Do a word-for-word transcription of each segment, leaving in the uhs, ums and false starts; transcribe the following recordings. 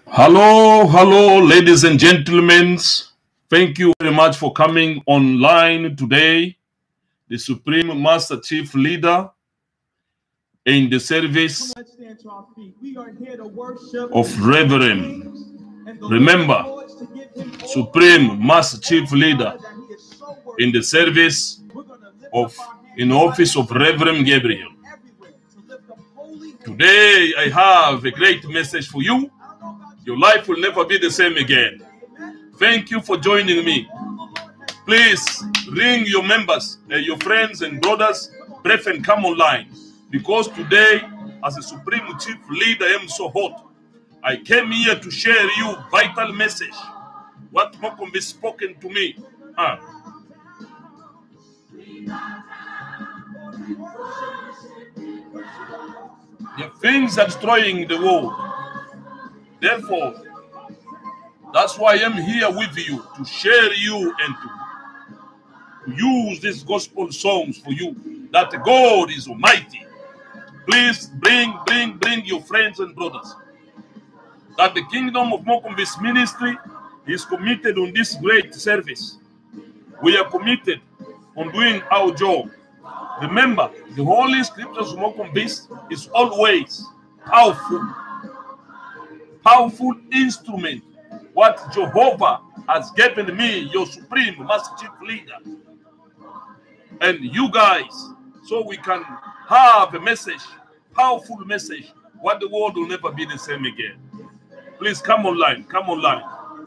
Hello, hello, ladies and gentlemen. Thank you very much for coming online today. The Supreme Master Chief Leader in the service of Reverend. Remember, Supreme Master Chief Leader in the service of, in the office of Reverend Gabriel. Today, I have a great message for you. Your life will never be the same again. Thank you for joining me. Please ring your members, uh, your friends and brothers, brethren, come online. Because today, as a Supreme Chief Leader, I am so hot. I came here to share you vital message. What Mokum is spoken to me. Ah. The things are destroying the world. Therefore, that's why I am here with you, to share you and to use these gospel songs for you, that God is almighty. Please bring, bring, bring your friends and brothers. That the kingdom of Mokumbi's ministry is committed on this great service. We are committed on doing our job. Remember, the Holy Scriptures of Mokumbis is always powerful, powerful instrument. What Jehovah has given me, your Supreme Master Chief Leader, and you guys, so we can have a message, powerful message, what the world will never be the same again. Please come online, come online.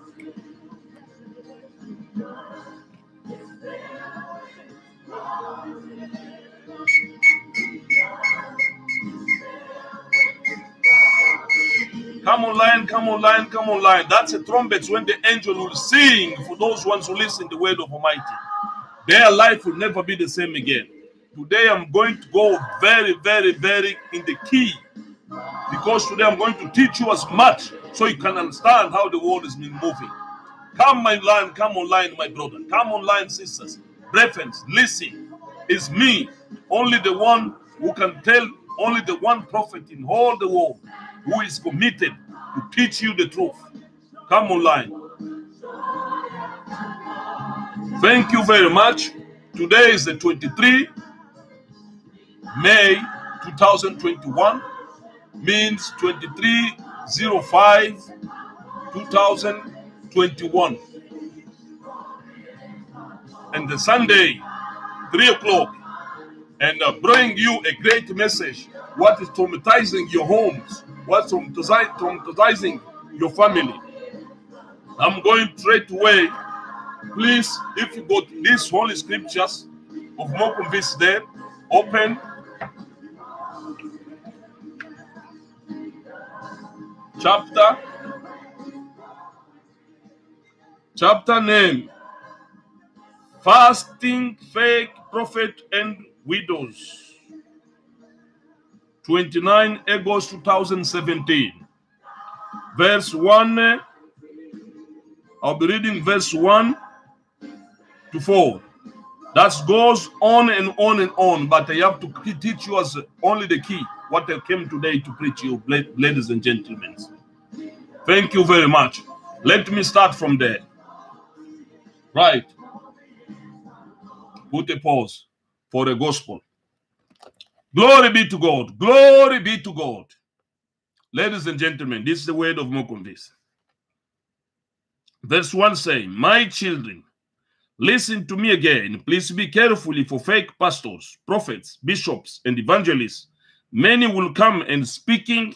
Come online, come online, come online. That's a trumpet when the angel will sing for those ones who listen to the word of Almighty. Their life will never be the same again. Today I'm going to go very, very, very in the key. Because today I'm going to teach you as much so you can understand how the world is moving. Come online, come online, my brother. Come online, sisters. Brethren, listen. It's me, only the one who can tell, only the one prophet in all the world who is committed to teach you the truth. Come online. Thank you very much. Today is the twenty-third of May two thousand twenty-one. Means twenty-three oh five two thousand twenty-one. And the Sunday, three o'clock. And uh, bring you a great message. What is traumatizing your homes? What's traumatizing your family? I'm going straight away. Please, if you got these holy scriptures of Mokumvis there, open. Chapter. Chapter name. Fasting, fake, prophet, and widows. twenty-nine August two thousand seventeen. Verse one. I'll be reading verse one to four. That goes on and on and on, but I have to teach you as only the key, what I came today to preach you, ladies and gentlemen. Thank you very much. Let me start from there. Right. Put a pause for the gospel. Glory be to God. Glory be to God. Ladies and gentlemen, this is the word of Mokumvis. Verse one saying, my children, listen to me again. Please be careful for fake pastors, prophets, bishops, and evangelists. Many will come and speaking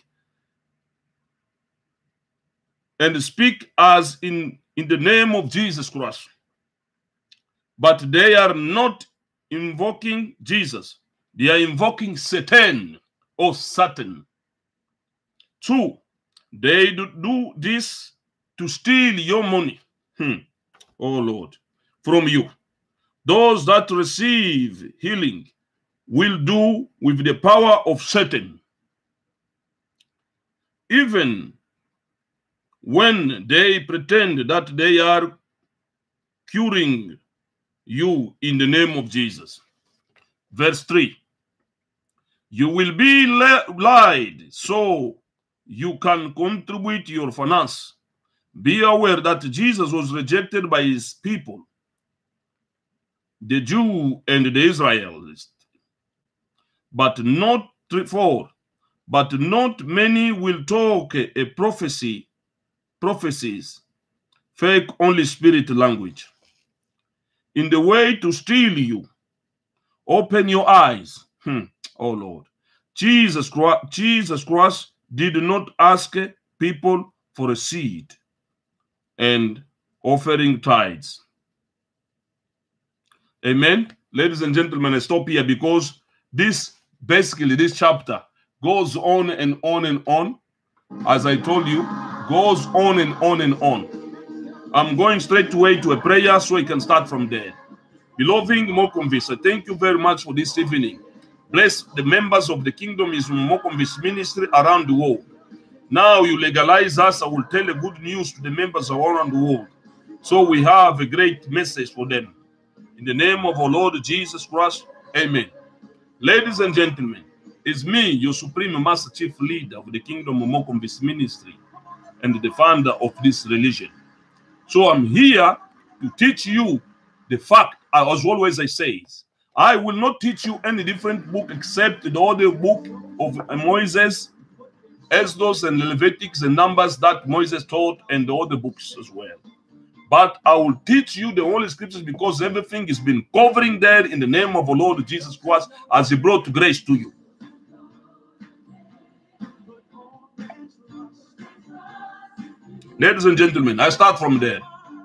and speak as in, in the name of Jesus Christ. But they are not invoking Jesus. They are invoking Satan or Satan. Two, they do this to steal your money. Hmm. Oh Lord, from you. Those that receive healing will do with the power of Satan. Even when they pretend that they are curing you in the name of Jesus. Verse three. You will be lied, so you can contribute your finance. Be aware that Jesus was rejected by his people, the Jew and the Israelites, but not for, but not many will talk a, a prophecy, prophecies, fake only spirit language, in the way to steal you. Open your eyes. Hmm. Oh Lord, Jesus Christ, Jesus Christ did not ask people for a seed and offering tithes. Amen. Ladies and gentlemen, I stop here because this, basically this chapter goes on and on and on. As I told you, goes on and on and on. I'm going straight away to a prayer so I can start from there. Beloved Mokonvis, thank you very much for this evening. Bless the members of the Kingdom is Mokonvis ministry around the world. Now you legalize us, I will tell a good news to the members around the world. So we have a great message for them. In the name of our Lord Jesus Christ, amen. Ladies and gentlemen, it's me, your Supreme Master Chief Leader of the Kingdom of Mokonvis ministry and the founder of this religion. So I'm here to teach you the fact, as always I say, I will not teach you any different book except the other book of Moses, Exodus and Leviticus and Numbers that Moses taught, and the other books as well. But I will teach you the Holy Scriptures because everything has been covering there in the name of our Lord Jesus Christ as he brought grace to you. Ladies and gentlemen, I start from there.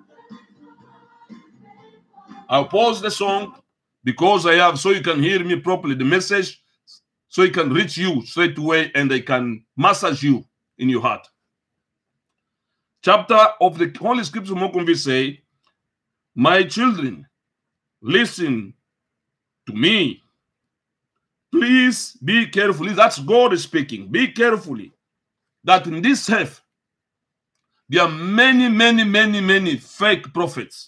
I'll pause the song because I have, so you can hear me properly, the message, so it can reach you straight away and I can massage you in your heart. Chapter of the Holy Scripture, Mokonvi say, my children, listen to me. Please be careful. That's God speaking. Be carefully that in this earth, there are many, many, many, many fake prophets.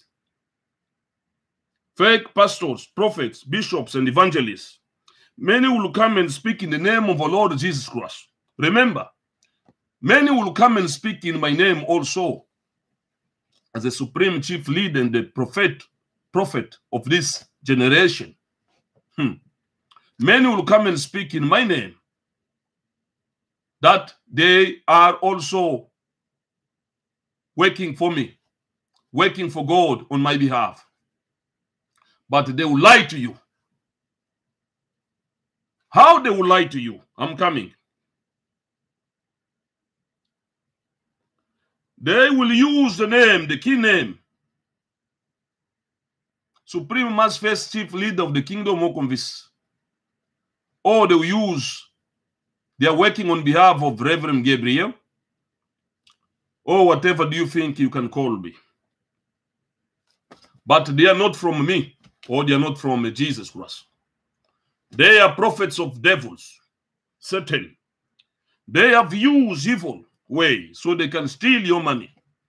Fake pastors, prophets, bishops, and evangelists. Many will come and speak in the name of our Lord Jesus Christ. Remember, many will come and speak in my name also as the supreme chief leader and the prophet, prophet of this generation. Hmm. Many will come and speak in my name that they are also working for me, working for God on my behalf. But they will lie to you. How they will lie to you? I'm coming. They will use the name, the key name, Supreme Mass First Chief Leader of the Kingdom of Mokonvis. Or they will use, they are working on behalf of Reverend Gabriel, or whatever do you think you can call me. But they are not from me, or they are not from Jesus Christ. They are prophets of devils, Satan. They have used evil way so they can steal your money.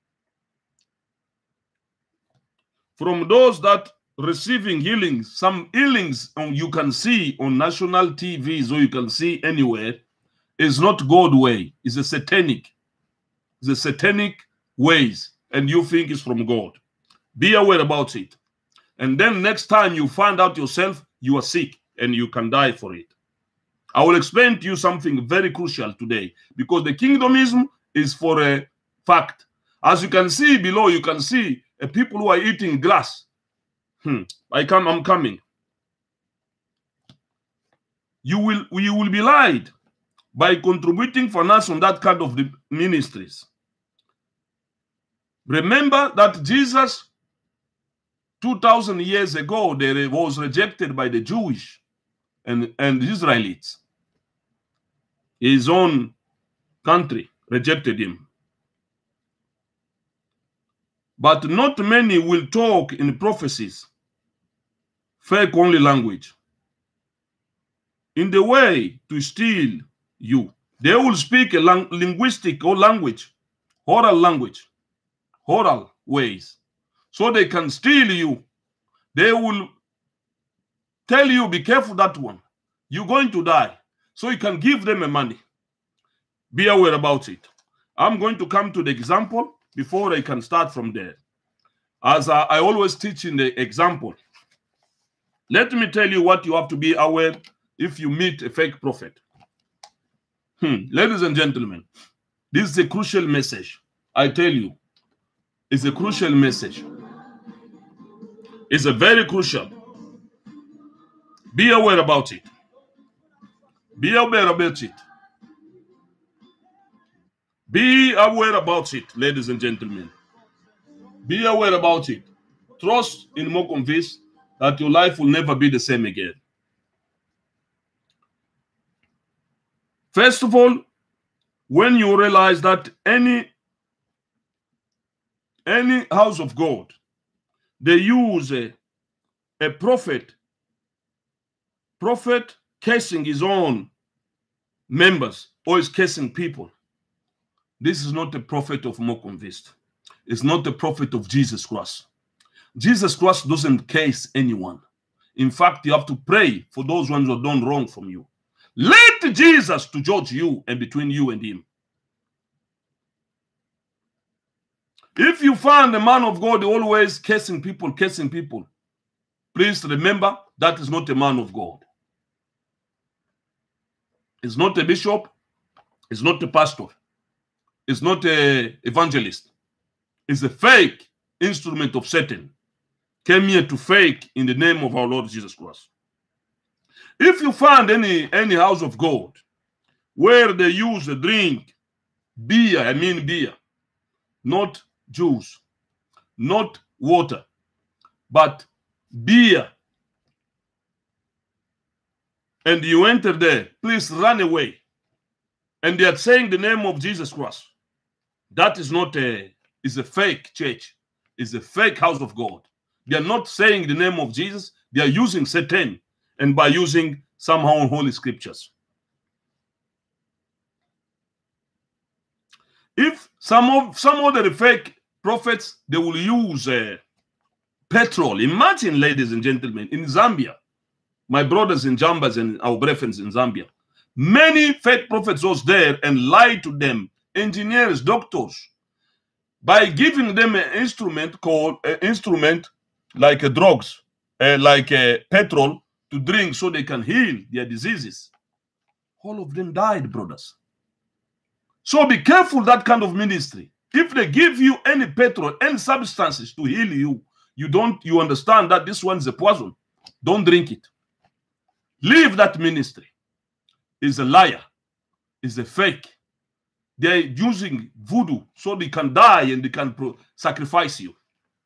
From those that receiving healings, some healings you can see on national T Vs or you can see anywhere, is not God way. It's a satanic. It's a satanic ways, and you think it's from God. Be aware about it. And then next time you find out yourself, you are sick and you can die for it. I will explain to you something very crucial today because the kingdomism is for a fact. As you can see below, you can see uh, people who are eating grass. Hmm. I come, I'm coming. You will, you will be lied by contributing finance on that kind of the ministries. Remember that Jesus, two thousand years ago, there was rejected by the Jewish and, and Israelites. His own country rejected him. But not many will talk in prophecies, fake only language, in the way to steal you. They will speak a lang linguistic or language, oral language, oral ways, so they can steal you. They will tell you, be careful that one. You're going to die. So you can give them a money. Be aware about it. I'm going to come to the example before I can start from there. As I, I always teach in the example, let me tell you what you have to be aware if you meet a fake prophet. Hmm. Ladies and gentlemen, this is a crucial message. I tell you, it's a crucial message. It's a very crucial. Be aware about it. Be aware about it. Be aware about it, ladies and gentlemen. Be aware about it. Trust in more convinced that your life will never be the same again. First of all, when you realize that any, any house of God, they use a, a prophet, prophet cursing his own members or is cursing people. This is not a prophet of more convinced. It's not the prophet of Jesus Christ. Jesus Christ doesn't curse anyone. In fact, you have to pray for those ones who have done wrong from you. Let Jesus to judge you and between you and him. If you find a man of God always cursing people, cursing people, please remember that is not a man of God. It's not a bishop. It's not a pastor. It's not an evangelist. It's a fake instrument of Satan. Came here to fake in the name of our Lord Jesus Christ. If you find any, any house of God where they use a drink, beer, I mean beer, not juice, not water, but beer, and you enter there, please run away. And they are saying the name of Jesus Christ. That is not a, is a fake church. It's a fake house of God. They are not saying the name of Jesus. They are using Satan, and by using somehow holy scriptures. If some of some of the fake prophets, they will use uh, petrol. Imagine, ladies and gentlemen, in Zambia, my brothers in Jambas and our brethren in Zambia, many fake prophets was there and lied to them, engineers, doctors, by giving them an instrument called an instrument like a drugs, uh, like a petrol to drink so they can heal their diseases. All of them died, brothers. So be careful that kind of ministry. If they give you any petrol, any substances to heal you, you don't, you understand that this one's a poison. Don't drink it. Leave that ministry. It's a liar. It's a fake. They're using voodoo so they can die and they can sacrifice you.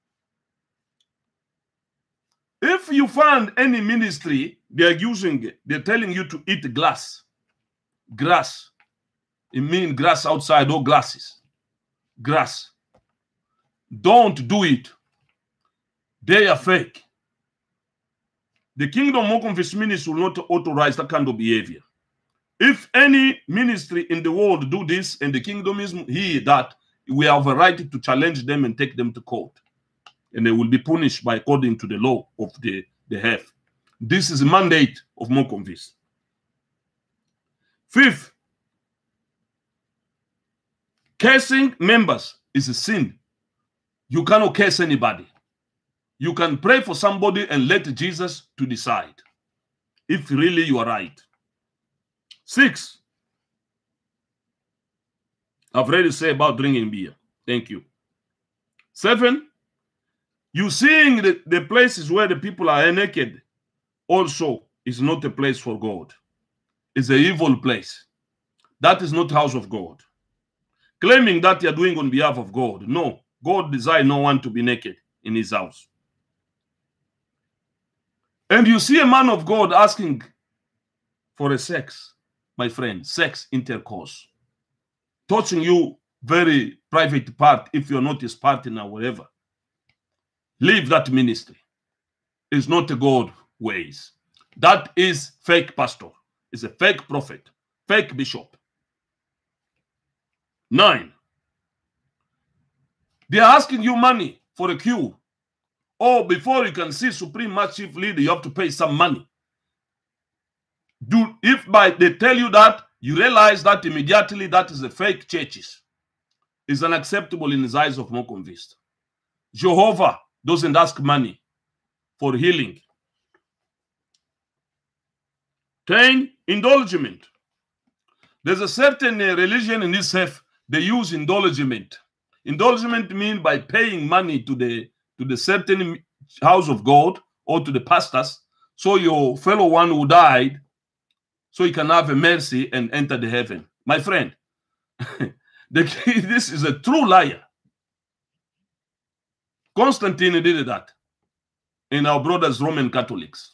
If you find any ministry, they're using, they're telling you to eat glass, grass. It means grass outside or glasses. Grass. Don't do it. They are fake. The Kingdom of ministry will not authorize that kind of behavior. If any ministry in the world do this and the kingdom is here, that we have a right to challenge them and take them to court. And they will be punished by according to the law of the, the have. This is a mandate of Mokonvis. Fifth, cursing members is a sin. You cannot curse anybody. You can pray for somebody and let Jesus to decide if really you are right. Six, I've already said about drinking beer. Thank you. Seven, you seeing the, the places where the people are naked also is not a place for God. It's an evil place. That is not house of God. Claiming that you're doing on behalf of God. No, God desires no one to be naked in his house. And you see a man of God asking for a sex, my friend, sex intercourse, touching you very private part if you're not his partner or whatever. Leave that ministry. It's not a God ways. That is fake pastor. It's a fake prophet, fake bishop. Nine, they are asking you money for a cure. Oh, before you can see Supreme Chief Leader, you have to pay some money. Do if by they tell you that you realize that immediately that is a fake churches. Is unacceptable in the eyes of more convinced. Jehovah doesn't ask money for healing. ten. Indulgement. There's a certain uh, religion in this earth, they use indulgement. Indulgement means by paying money to the to the certain house of God or to the pastors, so your fellow one who died, so he can have a mercy and enter the heaven. My friend, the, this is a true liar. Constantine did that in our brothers Roman Catholics.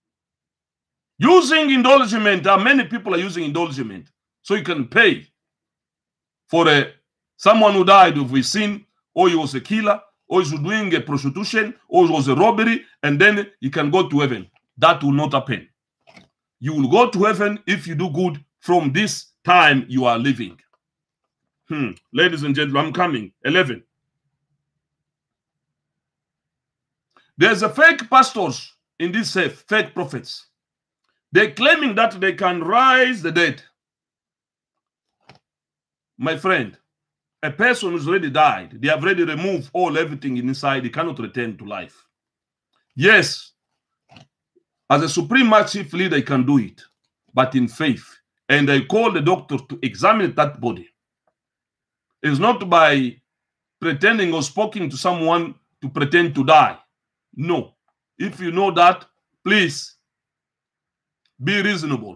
Using indulgement, uh, many people are using indulgement, so you can pay for a someone who died of a sin, or he was a killer, or he was doing a prostitution, or it was a robbery, and then you can go to heaven. That will not happen. You will go to heaven if you do good from this time you are living. Hmm. Ladies and gentlemen, I'm coming. eleven. There's a fake pastors in this earth, fake prophets. They're claiming that they can rise the dead. My friend, a person who's already died, they have already removed all everything inside, he cannot return to life. Yes, as a supreme chief leader, he can do it, but in faith. And I call the doctor to examine that body. It's not by pretending or speaking to someone to pretend to die. No. If you know that, please be reasonable.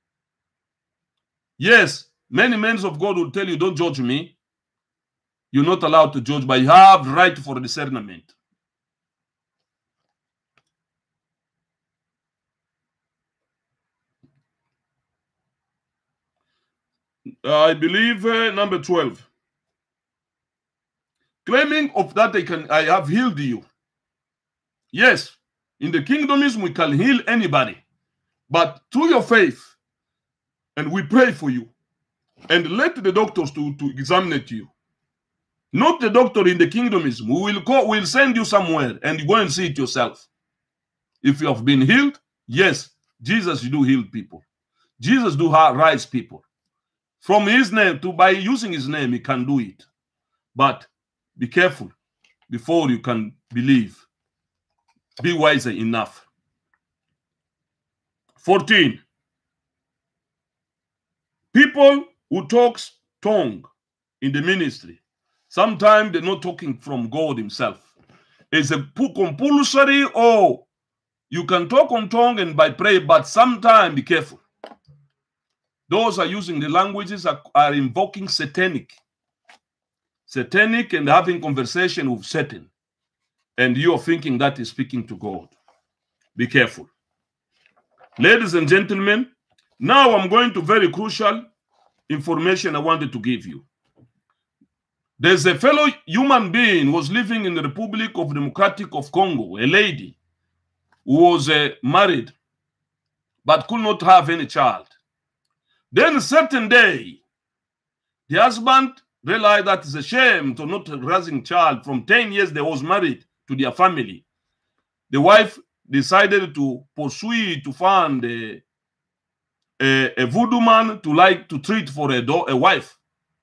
Yes, many men of God will tell you, don't judge me. You're not allowed to judge, but you have right for discernment. I believe uh, number twelve. Claiming of that I can, I have healed you. Yes, in the kingdomism we can heal anybody, but through your faith, and we pray for you, and let the doctors to, to examine you. Not the doctor in the kingdomism. We will go, we'll send you somewhere and you go and see it yourself. If you have been healed, yes, Jesus do heal people. Jesus do rise people. From his name, to by using his name, he can do it. But be careful before you can believe. Be wiser enough. fourteen. People who talks tongue in the ministry, sometimes they're not talking from God himself. It's a compulsory, or you can talk on tongue and by prayer, but sometimes be careful. Those are using the languages are, are invoking satanic. Satanic and having conversation with Satan. And you're thinking that is speaking to God. Be careful. Ladies and gentlemen, now I'm going to very crucial information I wanted to give you. There's a fellow human being who was living in the Republic of Democratic of Congo, a lady who was uh, married but could not have any child. Then a certain day, the husband realized that it's a shame to not raising child. From ten years they was married to their family. The wife decided to pursue to find a, a, a voodoo man to like to treat for a, do, a wife.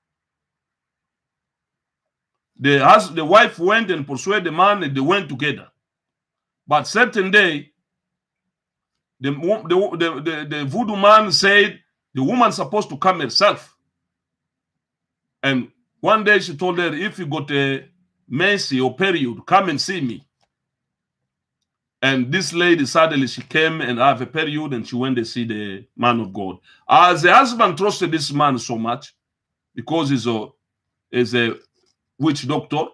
The, has, the wife went and persuaded the man and they went together. But certain day, the, the, the, the, the voodoo man said the woman's supposed to come herself. And one day she told her, if you got a menses or period, come and see me. And this lady, suddenly she came and have a period and she went to see the man of God. As the husband trusted this man so much, because he's a, he's a witch doctor,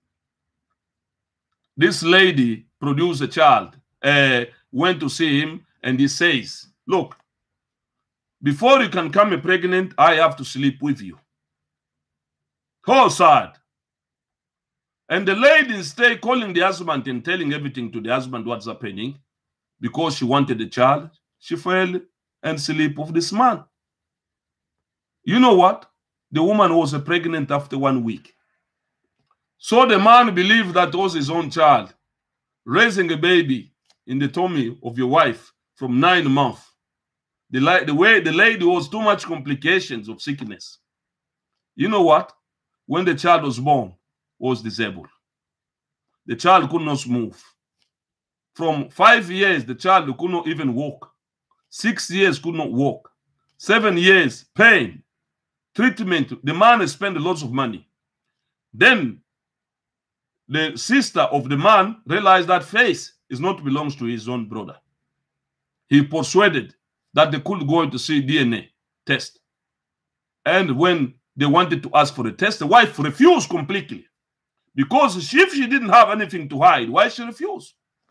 this lady produced a child, uh, went to see him, and he says, look, before you can come pregnant, I have to sleep with you. How sad. And the lady stayed calling the husband and telling everything to the husband what's happening. Because she wanted the child, she fell and sleep with this man. You know what? The woman was pregnant after one week. So the man believed that was his own child. Raising a baby in the tummy of your wife from nine months. The, the way the lady was too much complications of sickness. You know what? When the child was born, was disabled. The child could not move. From five years, the child could not even walk. Six years could not walk. Seven years, pain, treatment. The man spent lots of money. Then the sister of the man realized that face is not belongs to his own brother. He persuaded that they could go to see D N A test. And when they wanted to ask for the test, the wife refused completely. Because if she didn't have anything to hide, why she refused?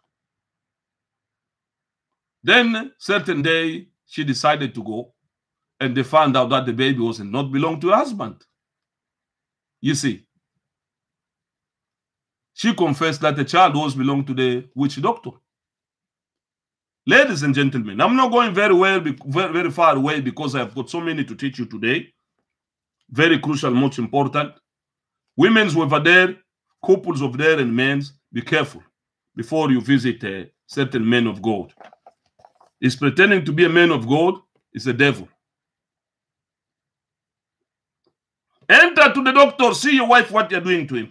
Then, certain day, she decided to go. And they found out that the baby was not belong to her husband. You see. She confessed that the child was belong to the witch doctor. Ladies and gentlemen, I'm not going very well, very, very far away because I've got so many to teach you today. Very crucial, much important. Women's over there, couples over there and men's, be careful before you visit a certain man of God. He's pretending to be a man of God, is a devil. Enter to the doctor, see your wife, what you're doing to him.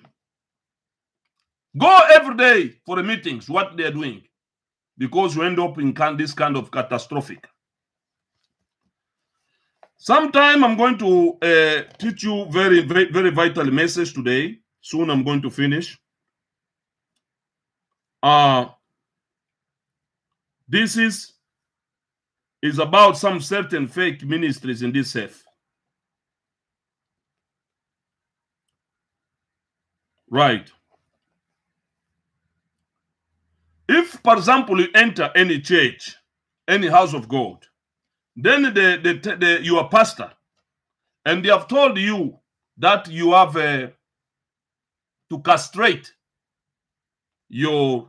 Go every day for the meetings, what they're doing. Because you end up in this kind of catastrophic. Sometime I'm going to uh, teach you very, very, very vital message today. Soon I'm going to finish. Uh, this is, is about some certain fake ministries in this earth. Right. If, for example, you enter any church, any house of God, then the, the, the, you are pastor, and they have told you that you have uh, to castrate your,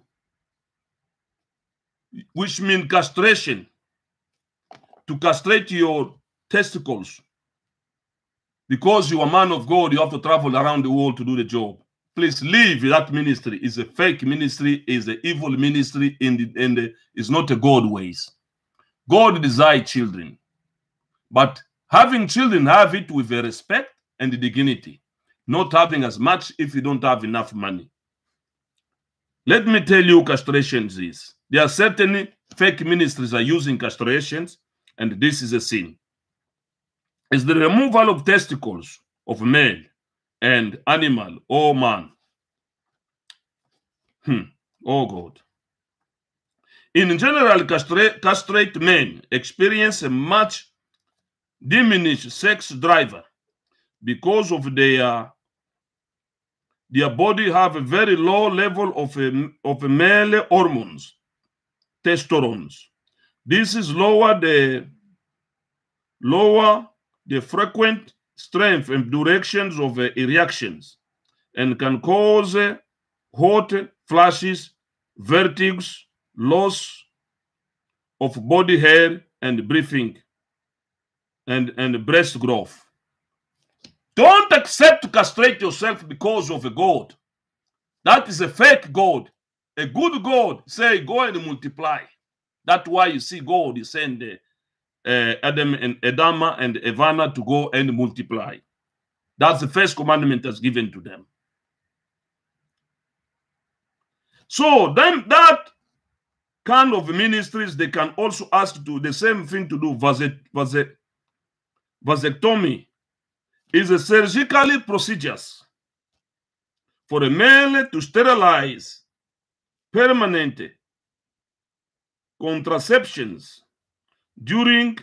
which means castration, to castrate your testicles. Because you are a man of God, you have to travel around the world to do the job. Please leave that ministry. It's a fake ministry, it's an evil ministry, and the, it's not a God ways. God desires children. But having children, have it with a respect and the dignity. Not having as much if you don't have enough money. Let me tell you castrations is. There are certain fake ministries are using castrations, and this is a sin. It's the removal of testicles of male and animal or man. Hmm. Oh God. In general, castrate, castrate men experience a much diminished sex drive because of their their body have a very low level of a, of a male hormones, testosterone. This is lower the lower the frequent strength and directions of uh, reactions and can cause uh, hot flashes, vertigo, loss of body hair and breathing and, and breast growth. Don't accept to castrate yourself because of a God. That is a fake God. A good God say go and multiply. That's why you see God is saying the Uh, Adam and Adama and Evana to go and multiply. That's the first commandment that's given to them. So then that kind of ministries, they can also ask to do the same thing to do. Vasectomy is a surgical procedures for a male to sterilize permanent contraceptions during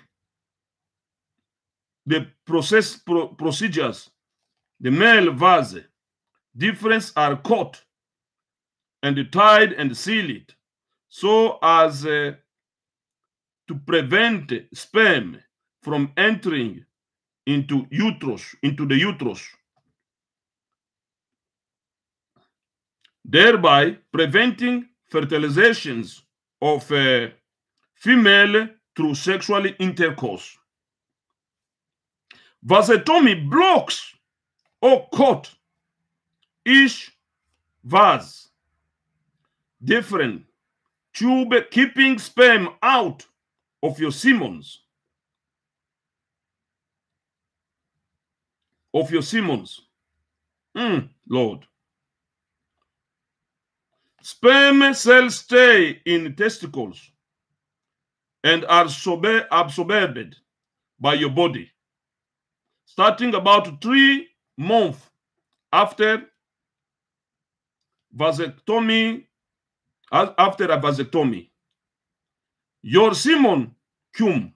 the process pro procedures. The male vase difference are cut and tied and sealed so as uh, to prevent sperm from entering into uterus, into the uterus, thereby preventing fertilizations of uh, female through sexual intercourse. Vasectomy blocks or cut each vase different tube, keeping sperm out of your semen of your Simons. Mm, Lord. Sperm cells stay in testicles and are absorbed by your body, starting about three months after vasectomy. After a vasectomy, your semen cum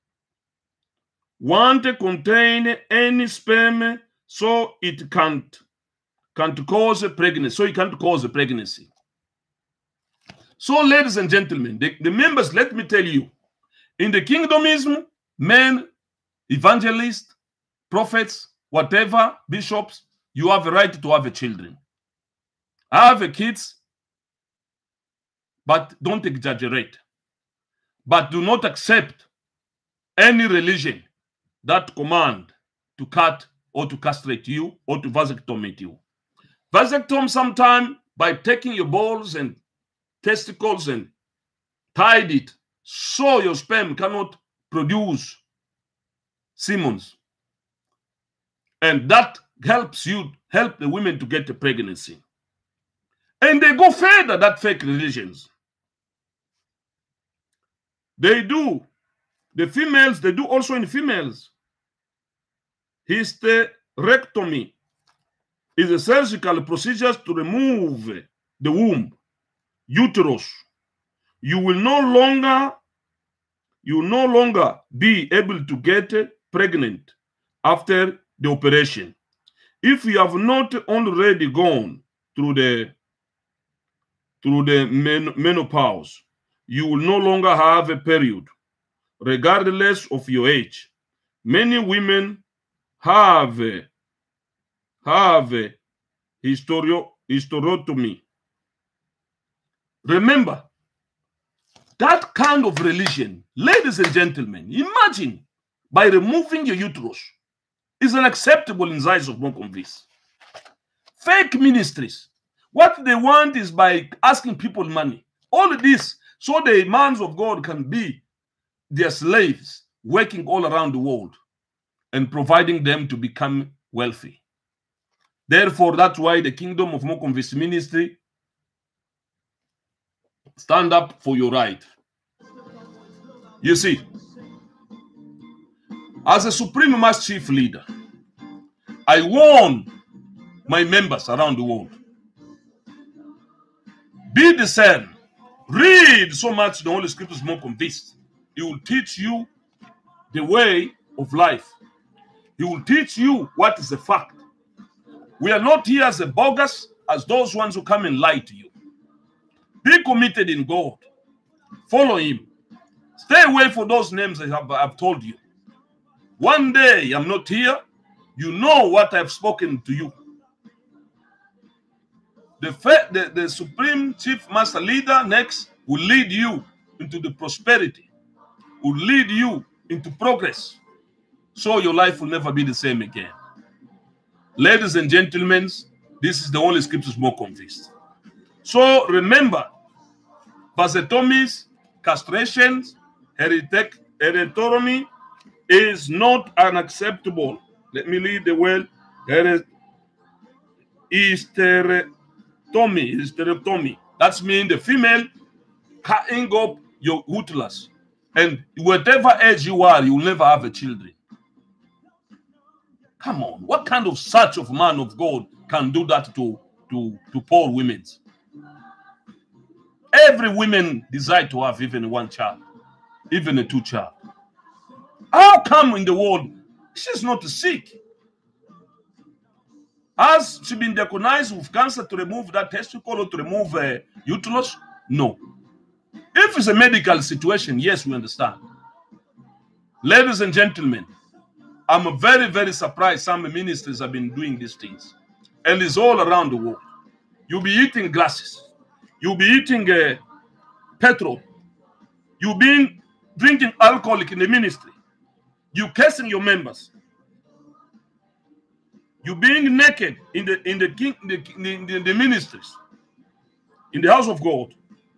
won't contain any sperm, so it can't can't cause a pregnancy. So it can't cause a pregnancy. So, ladies and gentlemen, the, the members, let me tell you, in the kingdomism, men, evangelists, prophets, whatever, bishops, you have a right to have a children. Have a kids, but don't exaggerate. But do not accept any religion that command to cut or to castrate you or to vasectomate you. Vasectomy sometime by taking your balls and testicles and tied it so your sperm cannot produce semens. And that helps you, help the women to get a pregnancy. And they go further, that fake religions. They do. The females, they do also in females. Hysterectomy is a surgical procedure to remove the womb, uterus. You will no longer, you will no longer be able to get pregnant after the operation. If you have not already gone through the through the men, menopause, you will no longer have a period, regardless of your age. Many women have have hysterio, hysterectomy. Remember, that kind of religion, ladies and gentlemen, imagine by removing your uterus is unacceptable in the eyes of Mokonvis. Fake ministries. What they want is by asking people money. All of this so the man of God can be their slaves working all around the world and providing them to become wealthy. Therefore, that's why the kingdom of Mokonvis ministry stand up for your right. You see, as a Supreme Mass Chief Leader, I warn my members around the world. Be discerned. Read so much the Holy Scriptures more convinced. It will teach you the way of life. He will teach you what is a fact. We are not here as a bogus, as those ones who come and lie to you. Be committed in God. Follow Him. Stay away from those names I have I've told you. One day I'm not here. You know what I've spoken to you. The, the, the Supreme Chief Master Leader next will lead you into the prosperity, will lead you into progress, so your life will never be the same again. Ladies and gentlemen, this is the Holy Scriptures more convinced. So remember, vasectomies, castrations, hereditary is not unacceptable. Let me read the word. Hysterectomy. Hysterectomy. That means the female cutting up your uterus. And whatever age you are, you will never have a children. Come on. What kind of such of man of God can do that to, to, to poor women? Every woman desire to have even one child, even a two child. How come in the world she's not sick? Has she been diagnosed with cancer to remove that testicle or to remove a uterus? No. If it's a medical situation, yes, we understand. Ladies and gentlemen, I'm very, very surprised some ministers have been doing these things. And it's all around the world. You'll be eating glasses. You'll be eating uh, petrol. You'll be drinking alcoholic in the ministry. You're cursing your members. You being naked in the in the king in the, in the, in the ministries, in the house of God.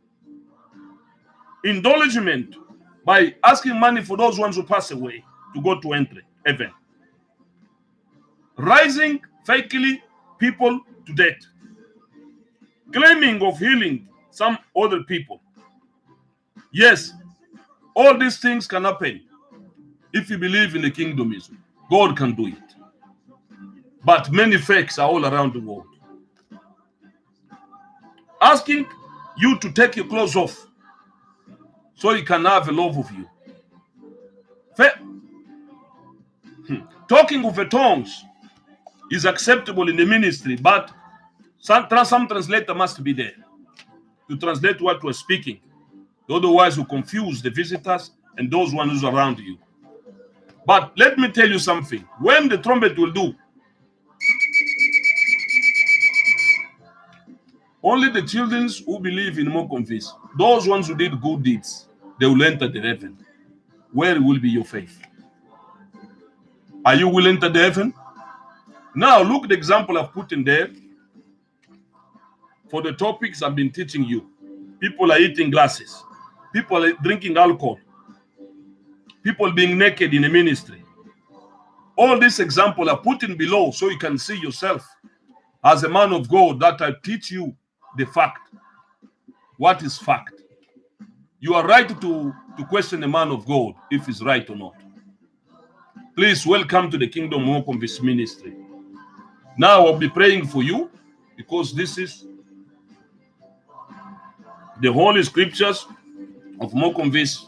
Indulgement by asking money for those ones who pass away to go to entry heaven. rising fakely people to death, claiming of healing some other people. Yes, all these things can happen if you believe in the kingdomism. God can do it. But many fakes are all around the world. Asking you to take your clothes off so he can have a love of you. Talking with the tongues is acceptable in the ministry, but some, some translator must be there to translate what we're speaking. Otherwise, you confuse the visitors and those ones who's around you. But let me tell you something. When the trumpet will do, only the children who believe in more confess, those ones who did good deeds, they will enter the heaven. Where will be your faith? Are you willing to enter the heaven? Now, look at the example I've put in there for the topics I've been teaching you. People are eating glasses. People are drinking alcohol. People being naked in a ministry. All these examples are put in below so you can see yourself as a man of God, that I teach you the fact. What is fact? You are right to, to question a man of God if he's right or not. Please welcome to the Kingdom Walk of this ministry. Now I'll be praying for you because this is the Holy Scriptures of Mokonvis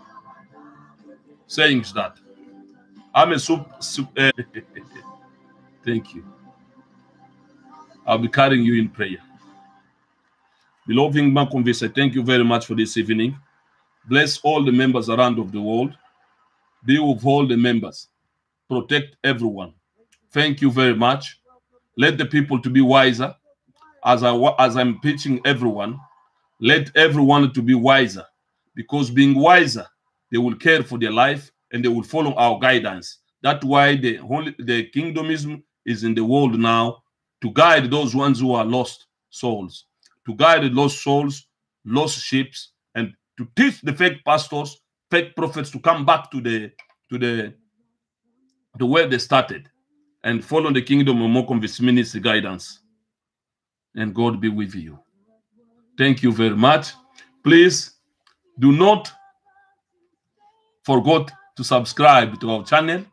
sayings that I'm a soup. soup uh, thank you. I'll be carrying you in prayer. Beloved Mokonvis, I thank you very much for this evening. Bless all the members around of the world. Be with all the members. Protect everyone. Thank you very much. Let the people to be wiser. As I as I'm teaching everyone, let everyone to be wiser, because being wiser, they will care for their life and they will follow our guidance. That's why the holy the kingdomism is in the world now, to guide those ones who are lost souls, to guide the lost souls, lost sheep, and to teach the fake pastors, fake prophets to come back to the to the to where they started and follow the kingdom of Mokonvis ministry guidance. And God be with you. Thank you very much. Please do not forget to subscribe to our channel.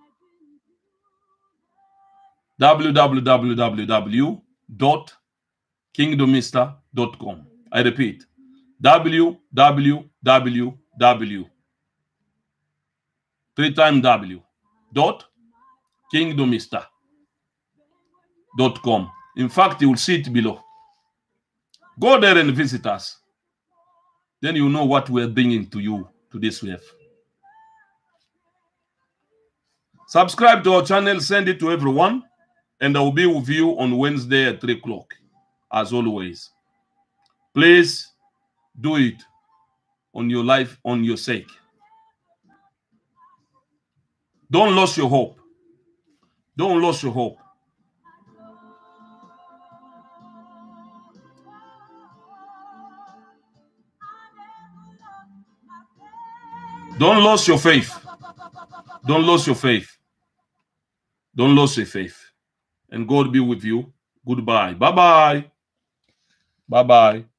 w w w dot kingdomista dot com. I repeat, w w w three times W dot kingdomista dot com. In fact, you will see it below. Go there and visit us. Then you know what we're bringing to you to this wave. Subscribe to our channel, send it to everyone, and I will be with you on Wednesday at three o'clock, as always. Please do it on your life, on your sake. Don't lose your hope. Don't lose your hope. Don't lose your faith. Don't lose your faith. Don't lose your faith. And God be with you. Goodbye. Bye-bye. Bye-bye.